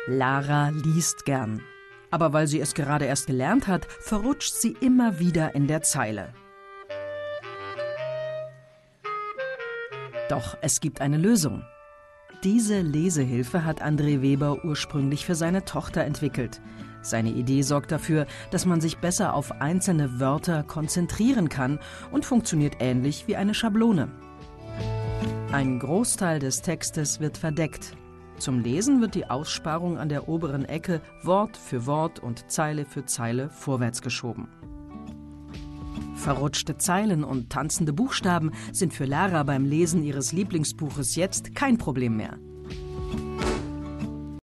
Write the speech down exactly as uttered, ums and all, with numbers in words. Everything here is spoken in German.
Lara liest gern. Aber weil sie es gerade erst gelernt hat, verrutscht sie immer wieder in der Zeile. Doch es gibt eine Lösung. Diese Lesehilfe hat André Weber ursprünglich für seine Tochter entwickelt. Seine Idee sorgt dafür, dass man sich besser auf einzelne Wörter konzentrieren kann und funktioniert ähnlich wie eine Schablone. Ein Großteil des Textes wird verdeckt. Zum Lesen wird die Aussparung an der oberen Ecke Wort für Wort und Zeile für Zeile vorwärts geschoben. Verrutschte Zeilen und tanzende Buchstaben sind für Lara beim Lesen ihres Lieblingsbuches jetzt kein Problem mehr.